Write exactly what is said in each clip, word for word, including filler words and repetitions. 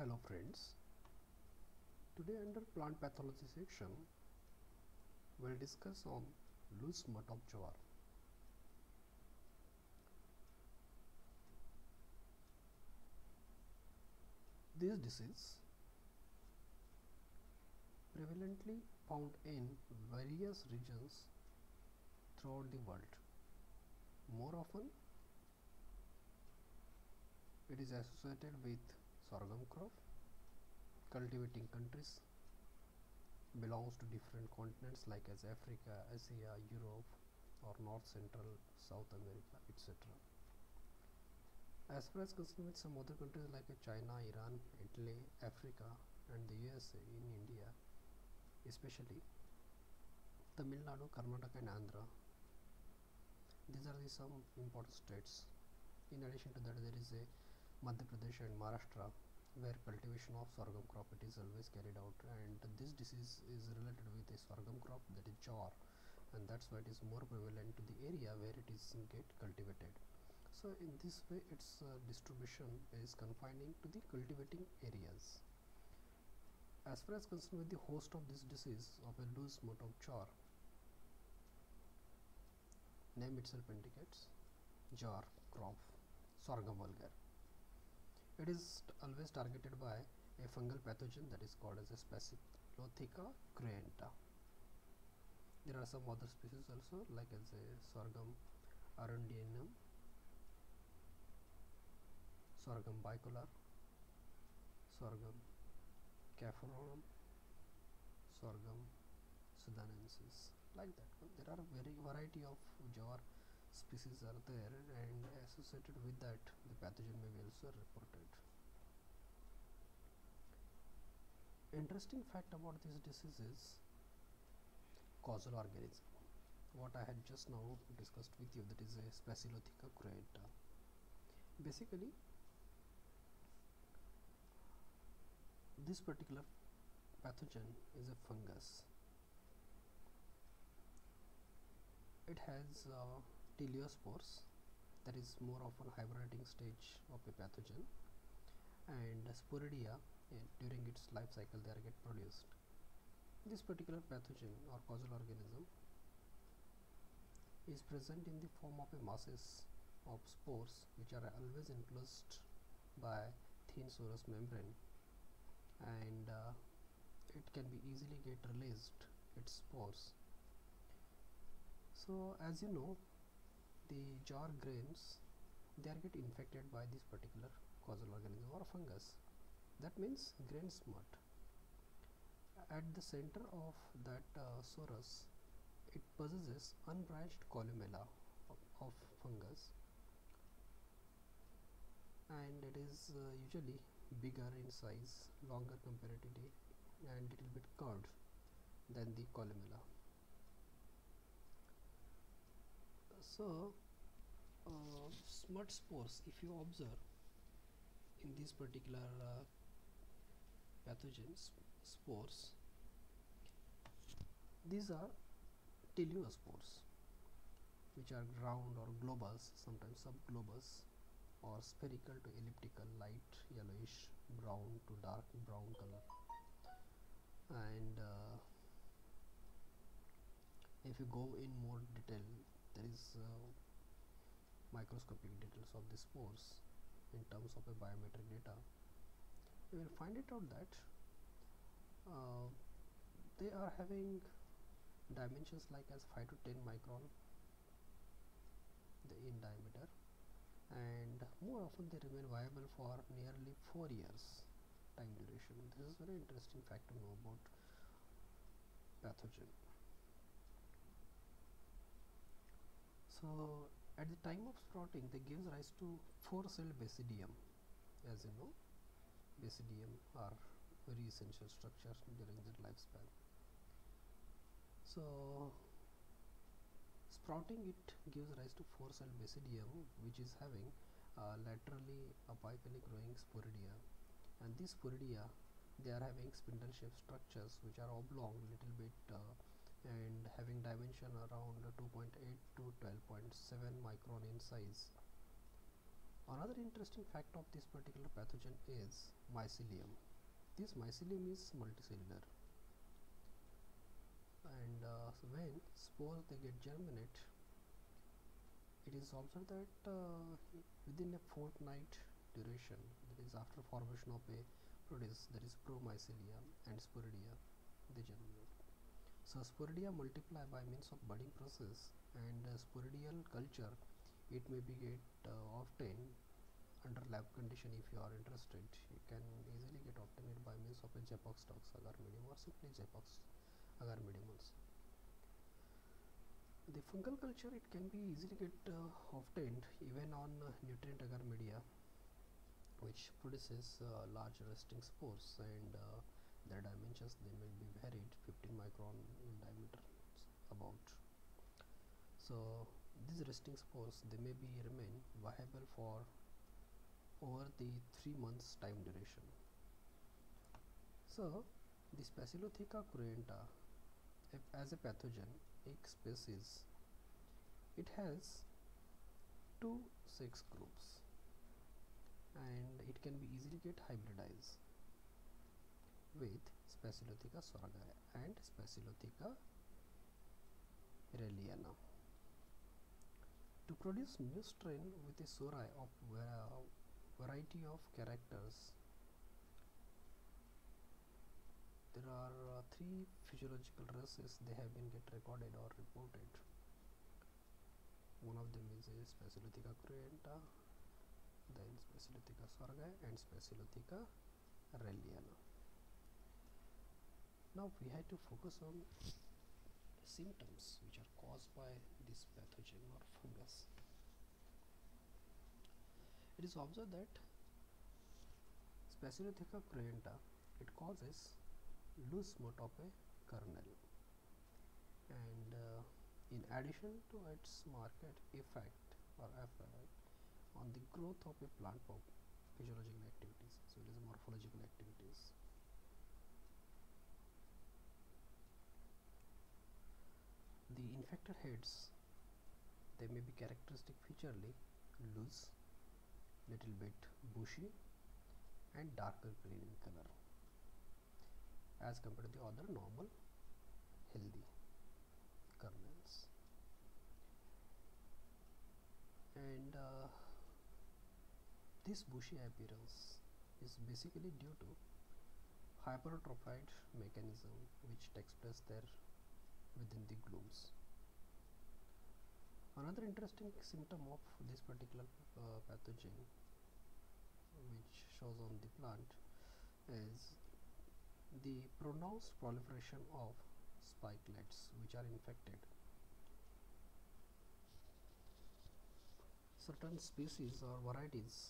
Hello friends, today under plant pathology section we'll discuss on loose smut of Jowar. This disease prevalently found in various regions throughout the world. More often it is associated with sorghum crop. Cultivating countries belongs to different continents like as Africa, Asia, Europe or North Central, South America, et cetera. As far as concerned with some other countries like China, Iran, Italy, Africa and the U S A, in India especially Tamil Nadu, Karnataka and Andhra, these are the some important states. In addition to that, there is a Madhya Pradesh and Maharashtra where cultivation of sorghum crop it is always carried out, and this disease is related with a sorghum crop, that is jowar, and that's why it is more prevalent to the area where it is get cultivated. So in this way its uh, distribution is confining to the cultivating areas. As far as concerned with the host of this disease of a loose smut of jowar, name itself indicates jowar crop, sorghum vulgare. It is always targeted by a fungal pathogen that is called as a Sphacelotheca cruenta. There are some other species also like as a sorghum arundinum, sorghum bicolor, sorghum caphlorum, sorghum sudanensis, like that. There are a very variety of jowar species are there, and associated with that the pathogen may be also reported. Interesting fact about this disease is causal organism, what I had just now discussed with you, that is a Sphacelotheca cruenta. Basically this particular pathogen is a fungus. It has uh, teleospores, that is more often hibernating stage of a pathogen, and sporidia uh, during its life cycle they are get produced. This particular pathogen or causal organism is present in the form of a masses of spores which are always enclosed by thin serous membrane, and uh, it can be easily get released its spores. So as you know, the jowar grains they are get infected by this particular causal organism or fungus. That means grain smut. At the center of that uh, sorus it possesses unbranched columella of, of fungus, and it is uh, usually bigger in size, longer comparatively, and little bit curved than the columella. So uh, smut spores, if you observe in these particular uh, pathogens spores, these are teleospores which are round or globose, sometimes subglobose, or spherical to elliptical, light yellowish brown to dark brown color. And uh, if you go in more detail, there is uh, microscopic details of the spores in terms of a biometric data. You will find it out that uh, they are having dimensions like as five to ten micron the in diameter, and more often they remain viable for nearly four years time duration. This is very interesting fact to know about pathogen. So at the time of sprouting they gives rise to four cell basidium. As you know, basidium are very essential structures during their lifespan. So sprouting it gives rise to four cell basidium which is having uh, laterally apically growing sporidia, and these sporidia they are having spindle shaped structures which are oblong little bit uh, and having dimension around two point eight to twelve point seven micron in size. On Another interesting fact of this particular pathogen is mycelium. This mycelium is multicellular, and uh, so when spores they get germinate, it is observed that uh, within a fortnight duration, that is after formation of a proteus, that is promycelia and sporidia, they germinate. So sporidia multiply by means of budding process, and uh, sporadial culture it may be get uh, obtained under lab condition. If you are interested, you can easily get obtained by means of a Jepox tox agar medium or simply Jepox agar medium also. The fungal culture it can be easily get uh, obtained even on uh, nutrient agar media, which produces uh, large resting spores, and uh, their dimensions they may be varied fifteen micron in diameter about. So these resting spores they may be remain viable for over the three months time duration. So the Sphacelotheca cruenta as a pathogen species, it has two sex groups and it can be easily get hybridized with Sphacelotheca sorghai and Sphacelotheca ralliana. To produce new strain with a sori of uh, variety of characters, there are uh, three physiological races they have been get recorded or reported. One of them is a Sphacelotheca cruenta, then Sphacelotheca sorghai and Sphacelotheca ralliana. Now we have to focus on symptoms which are caused by this pathogen or fungus. It is observed that Sphacelotheca cruenta it causes loose smut of a kernel, and uh, in addition to its market effect or effect on the growth of a plant pop physiological activities, so it is morphological activities. The infected heads they may be characteristic featurely loose, little bit bushy and darker green in color as compared to the other normal healthy kernels. And uh, this bushy appearance is basically due to hypertrophied mechanism which takes place there within the glooms. Another interesting symptom of this particular uh, pathogen which shows on the plant is the pronounced proliferation of spikelets which are infected. Certain species or varieties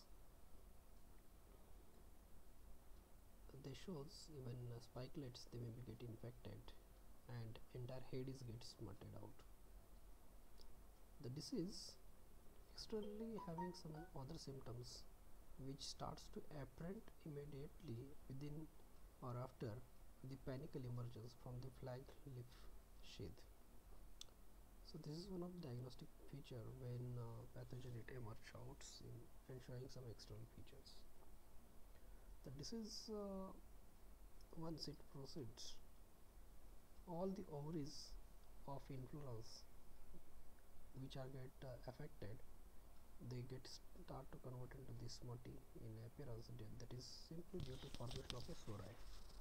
they shows even uh, spikelets they may be get infected and entire head is get smutted out. The disease externally having some other symptoms which starts to apparent immediately within or after the panicle emergence from the flag leaf sheath. So this is one of the diagnostic feature when uh, pathogen it emerge out in and showing some external features. The disease uh, once it proceeds, all the ovaries of inflorals which are get uh, affected, they get start to convert into this smutty in appearance, that is simply due to formation of a sori.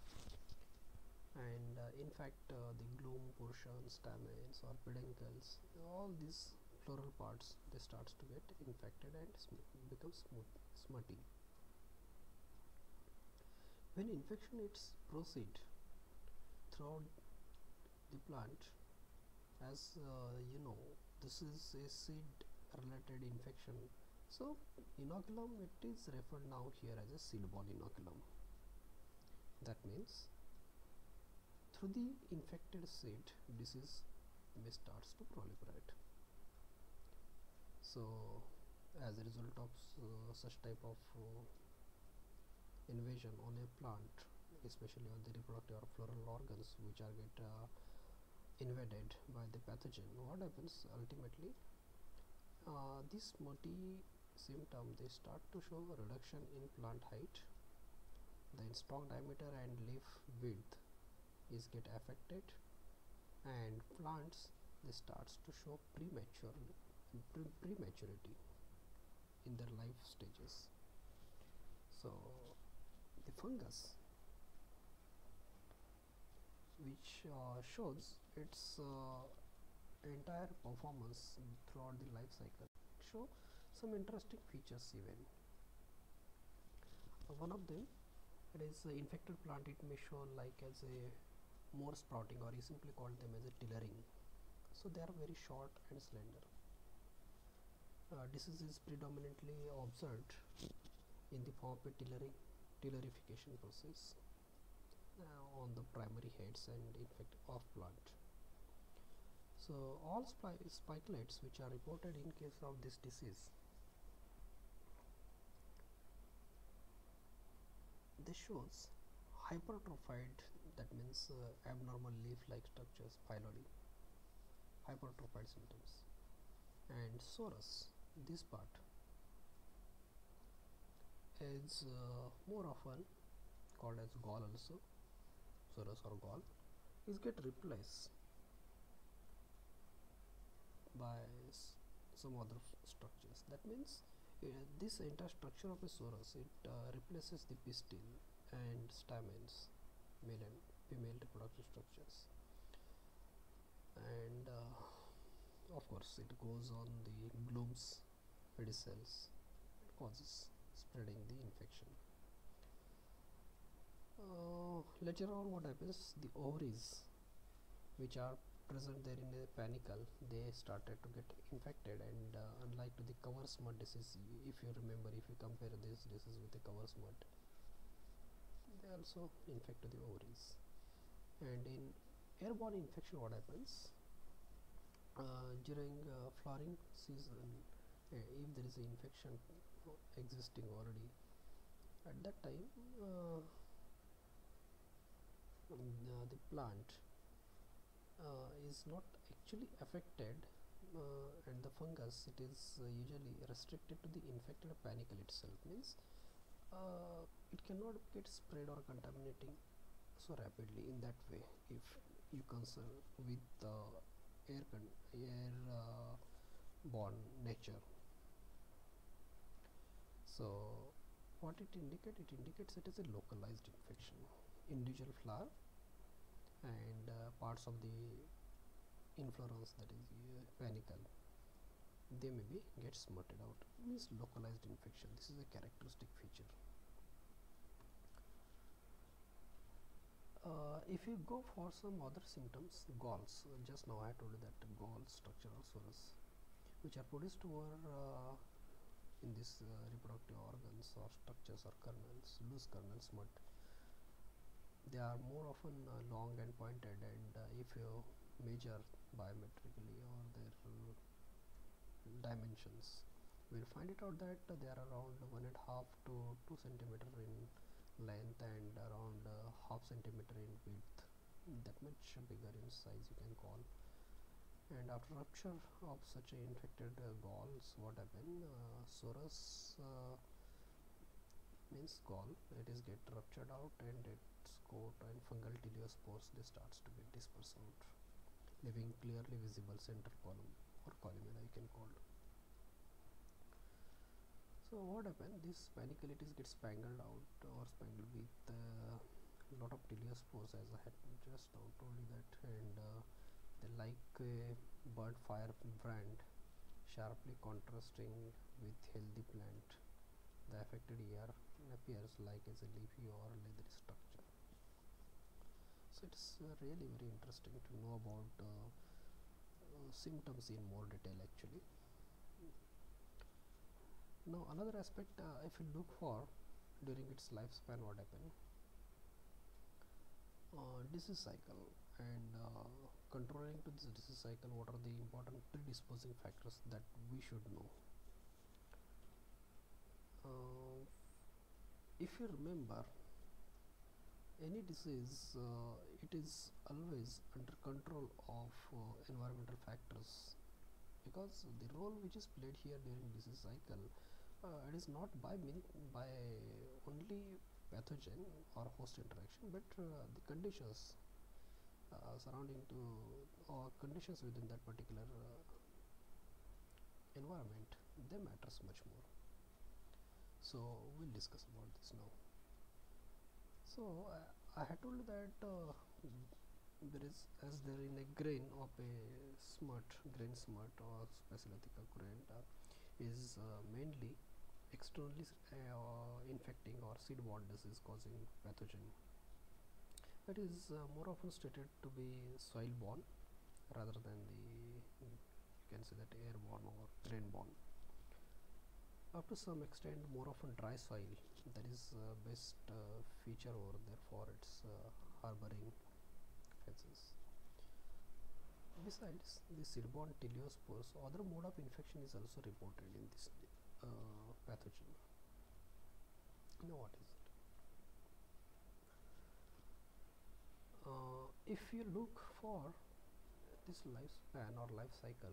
And uh, in fact uh, the gloom portions, stamens or peduncles, all these floral parts they starts to get infected and sm become smooth, smutty. When infection it's proceed throughout the plant, as uh, you know, this is a seed related infection, so inoculum it is referred now here as a seed ball inoculum. That means through the infected seed disease may starts to proliferate. So as a result of uh, such type of uh, invasion on a plant, especially on the reproductive or floral organs which are get uh, invaded by the pathogen, what happens ultimately, uh, this smutty symptom, they start to show a reduction in plant height, then stalk diameter and leaf width is get affected, and plants they starts to show prematurely pre prematurity in their life stages. So the fungus, which uh, shows its uh, entire performance throughout the life cycle, show some interesting features even. Uh, one of them, it is uh, infected plant, it may show like as a more sprouting, or you simply call them as a tillering. So they are very short and slender. Uh, disease is predominantly observed in the form of a tillering tillerification process uh, on the primary heads and infect of plant. So all spikelets which are reported in case of this disease, this shows hypertrophied, that means uh, abnormal leaf-like structures, phylloly, hypertrophied symptoms, and sorus, this part is uh, more often called as gall also, sorus or gall, is get replaced by some other structures. That means uh, this entire structure of a sorus, it uh, replaces the pistil and stamens, male and female reproductive structures, and uh, of course it goes on the blooms, pedicels, causes spreading the infection. Uh, later on what happens, the ovaries which are present there in a panicle, they started to get infected, and uh, unlike to the cover smut disease, if you remember, if you compare this disease with the cover smut, they also infect the ovaries. And in airborne infection what happens, uh, during uh, flowering season, uh, if there is an infection existing already, at that time uh, uh, the plant uh, is not actually affected, uh, and the fungus, it is uh, usually restricted to the infected panicle itself, means uh, it cannot get spread or contaminating so rapidly in that way if you concern with the uh, air con air uh, borne nature. So what it indicates, it indicates it is a localized infection. Individual flower and uh, parts of the inflorescence, that is uh, panicle, they may be get smutted out, means localized infection. This is a characteristic feature. Uh, if you go for some other symptoms, galls, uh, just now I told you that gall structure or sorus, which are produced over uh, in this uh, reproductive organs or structures or kernels, loose kernels, smut. They are more often uh, long and pointed, and uh, if you measure biometrically or their uh, dimensions, we'll find it out that uh, they are around one and a half to two centimeter in length and around uh, half centimeter in width, that much bigger in size you can call. And after rupture of such a infected uh, galls, what happen, uh, sorus uh, means gall, it is get ruptured out, and its coat and fungal teleospores, they starts to get dispersed out, leaving clearly visible central column or columella you can call. So what happened, this paniculatis gets spangled out or spangled with a uh, lot of teleospores, as I had just now told you that, and uh, they like a bird fire brand, sharply contrasting with healthy plant. The affected ear appears like as a leafy or leathery structure. So it's uh, really very interesting to know about uh, uh, symptoms in more detail actually. Now another aspect, uh, if you look for during its lifespan, what happened, uh, disease cycle, and uh, controlling to this disease cycle, what are the important predisposing factors that we should know. Uh, if you remember, any disease, uh, it is always under control of uh, environmental factors, because the role which is played here during disease cycle, Uh, it is not by mean by only pathogen or host interaction, but uh, the conditions uh, surrounding to or conditions within that particular uh, environment, they matters much more. So we'll discuss about this now. So uh, I had told you that uh, there is, as there in a grain of a smut, grain smut or Sphacelotheca cruenta is uh, mainly externally uh, infecting or seed-borne disease causing pathogen. It is uh, more often stated to be soil-borne rather than the, you can say that, airborne or grain-borne. Up to some extent, more often dry soil, that is uh, best uh, feature over there for its uh, harboring phases. Besides the seed-borne teleospores, other mode of infection is also reported in this uh, pathogen. Now what is it? Uh, if you look for this lifespan or life cycle,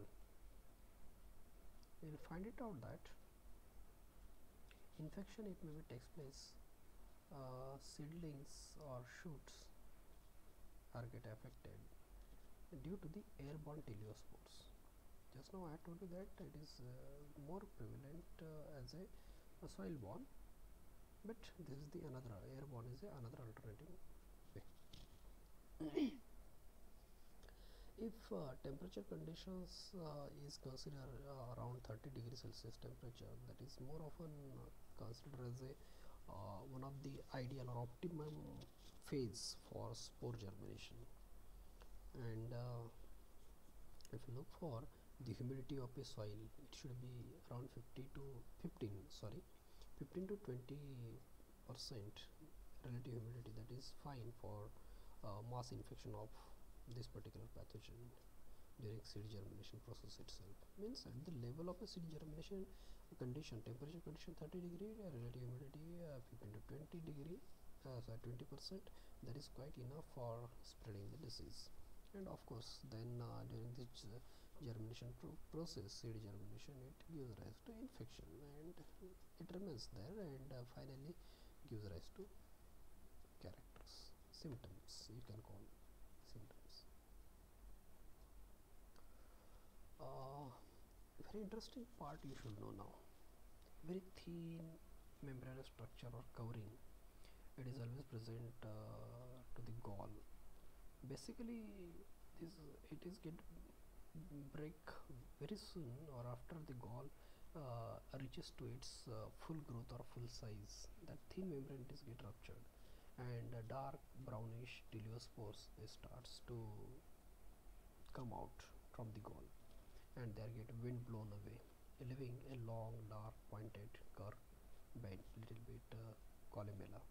you will find it out that infection, it maybe takes place, uh, seedlings or shoots are get affected due to the airborne teleospores. Just now I told you that it is uh, more prevalent uh, as a, a soil borne, but this is the another airborne is a another alternative way. If uh, temperature conditions uh, is considered uh, around thirty degrees Celsius temperature, that is more often uh, considered as a uh, one of the ideal or optimum phase for spore germination. And uh, if you look for the humidity of a soil, it should be around fifty to fifteen sorry fifteen to twenty percent relative humidity. That is fine for uh, mass infection of this particular pathogen during seed germination process itself. Means at the level of a seed germination condition, temperature condition thirty degree, uh, relative humidity uh, fifteen to twenty degree, uh, sorry twenty percent, that is quite enough for spreading the disease. And of course then uh, during this uh, germination pro process, seed germination, it gives rise to infection and it remains there, and uh, finally gives rise to characters, symptoms, you can call symptoms. Uh, very interesting part you should know now. Very thin membranous structure or covering, it is always present uh, to the gall. Basically this it is get break very soon or after the gall uh, reaches to its uh, full growth or full size. That thin membrane is get ruptured, and uh, dark brownish teleospores, they starts to come out from the gall, and they are get wind blown away, leaving a long dark pointed curved bent little bit uh, columella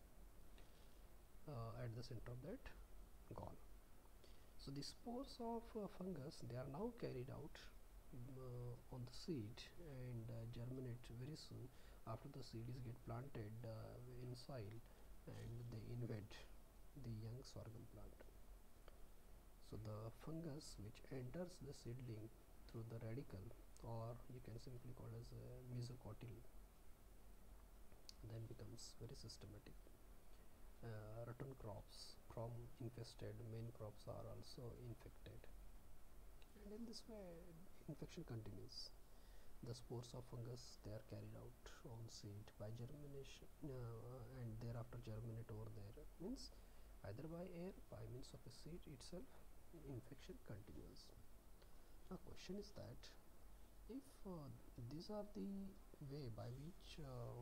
uh, at the center of that gall. So the spores of uh, fungus, they are now carried out uh, on the seed and uh, germinate very soon after the seed is get planted uh, in soil, and they invade the young sorghum plant. So the fungus which enters the seedling through the radicle, or you can simply call as a mesocotyl, then becomes very systematic. Uh, return crops from infested main crops are also infected, and in this way infection continues. The spores of fungus, they are carried out on seed by germination uh, and thereafter germinate over there, means either by air, by means of a seed itself, infection continues. Now question is that if uh, these are the way by which uh,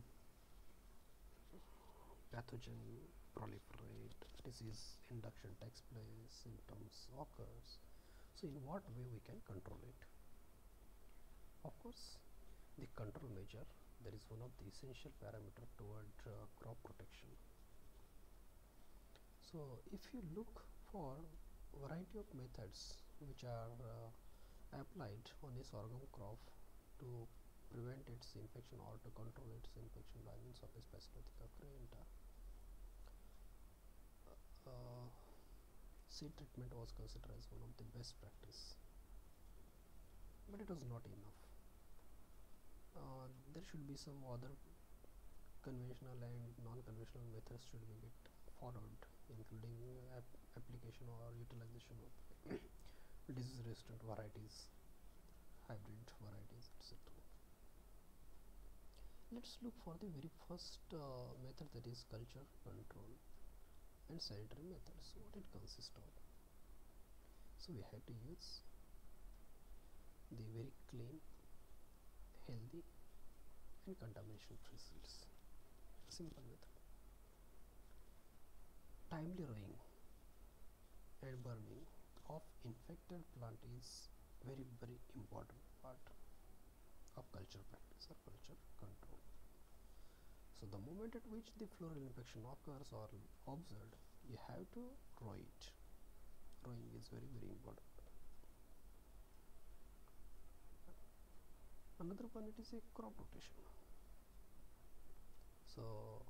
pathogen proliferate, disease induction takes place, symptoms occurs, so in what way we can control it? Of course, the control measure, there is one of the essential parameter toward uh, crop protection. So if you look for variety of methods which are uh, applied on a sorghum crop to prevent its infection or to control its infection by means of a Sphacelotheca cruenta, uh, seed treatment was considered as one of the best practice, but it was not enough. uh, there should be some other conventional and non-conventional methods should be get followed, including uh, ap application or utilization of disease-resistant varieties, hybrid varieties, et cetera. Let's look for the very first uh, method, that is culture control and sanitary methods. What it consists of? So we have to use the very clean, healthy and contamination free seeds. Simple method. Timely rowing and burning of infected plant is very very important part of culture practice or culture control. So the moment at which the floral infection occurs or observed, you have to row it. Rowing is very very important. Another one, it is a crop rotation. So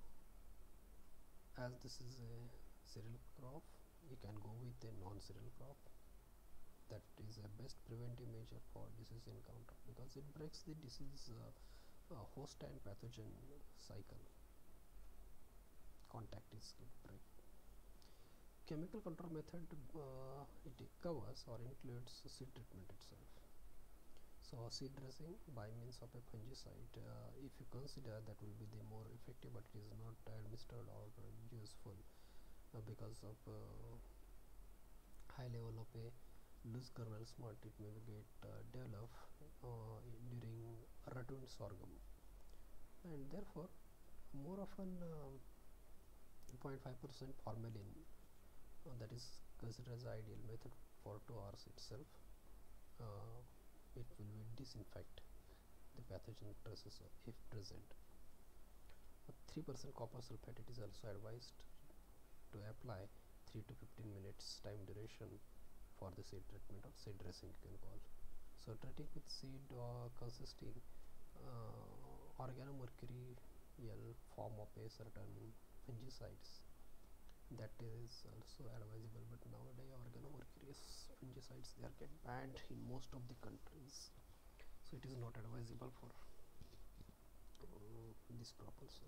as this is a cereal crop, you can go with a non-cereal crop. That is a best preventive measure for disease encounter, because it breaks the disease uh, uh, host and pathogen cycle. Contact is break. Chemical control method, uh, it covers or includes seed treatment itself. So seed dressing by means of a fungicide, uh, if you consider, that will be the more effective, but it is not administered or uh, useful uh, because of uh, high level of a loose kernel smut. It may get uh, develop uh, during ratoon sorghum, and therefore more often um, zero point five percent formalin, uh, that is considered as ideal method for two hours itself. Uh, it will be disinfect the pathogen traces if present. three percent copper sulfate, it is also advised to apply three to fifteen minutes time duration for the seed treatment or seed dressing, you can call. So treating with seed uh, consisting uh, organomercurial form of a certain fungicides, that is also advisable, but nowadays organomercurious fungicides, they are get banned in most of the countries, so it is not advisable for uh, this crop also.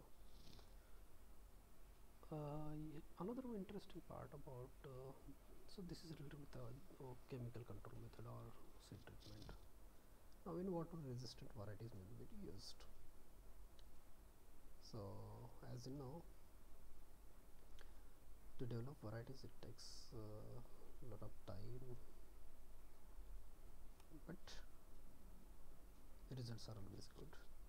Uh, another interesting part about uh, so this is related with the uh, chemical control method or seed treatment. Now in water resistant varieties may be used. So as you know, to develop varieties it takes a uh, lot of time, but the results are always good.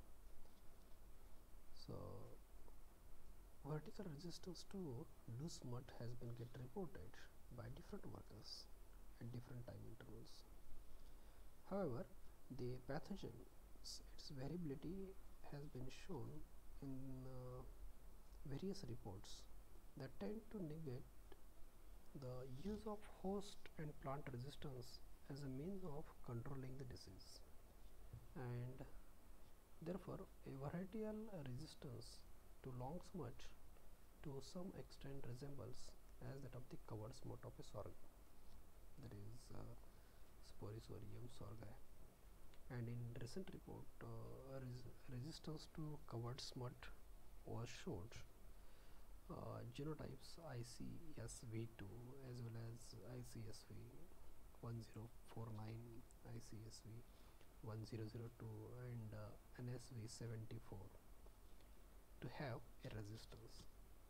So vertical resistance to loose mud has been get reported by different workers at different time intervals. However, the pathogens, its variability has been shown in uh, various reports that tend to negate the use of host and plant resistance as a means of controlling the disease, and therefore a varietal resistance to long smut to some extent resembles as that of the covered smut of a sorghum, that is uh, Sporosodium sorghum. And in recent report, uh, res resistance to covered smut was showed. Uh, genotypes I C S V two as well as I C S V one zero four nine, I C S V one zero zero two and uh, N S V seventy-four to have a resistance.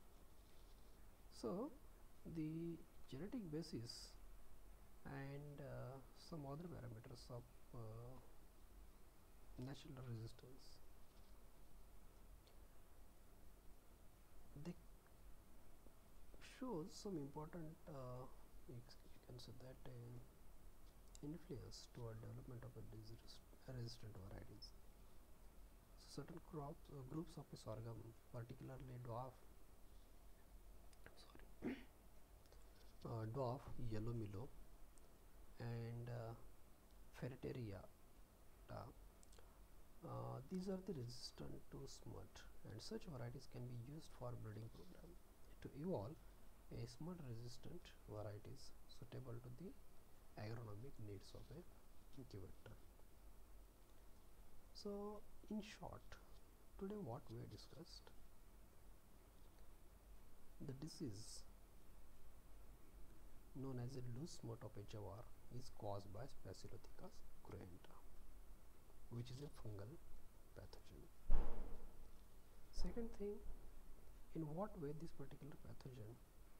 So the genetic basis and uh, some other parameters of uh, natural resistance, they shows some important uh, you can say that uh, influence toward development of a disease resistant varieties. So certain crops uh, groups of a sorghum, particularly dwarf sorry uh, dwarf yellow milo and uh, ferriteria, uh, uh, these are the resistant to smut, and such varieties can be used for breeding program to evolve a smut resistant varieties suitable to the agronomic needs of a cultivator. So In short, today what we have discussed, the disease known as a loose smut of a jowar is caused by Sphacelotheca cruenta, which is a fungal pathogen. Second thing, in what way this particular pathogen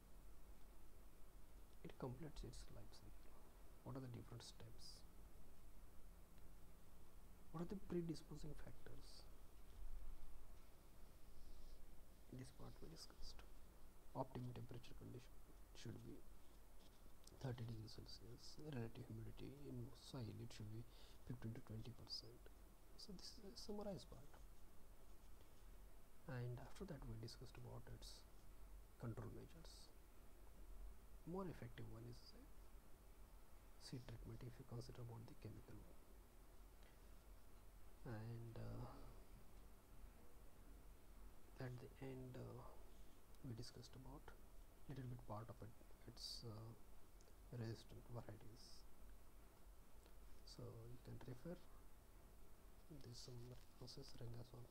it completes its life cycle. What are the different steps? What are the predisposing factors? This part we discussed. Optimum temperature condition should be thirty degrees Celsius. Relative humidity in soil it should be fifteen to twenty percent. So this is a summarized part. And after that we discussed about its control measures. More effective one is uh, seed treatment if you consider about the chemical one. And uh, at the end uh, we discussed about little bit part of it, its uh, resistant varieties. So you can refer this some references Rangas on.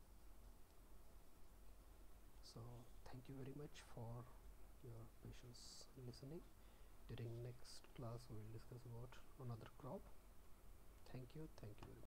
So thank you very much for your patience listening. During next class we will discuss about another crop. Thank you, thank you very much.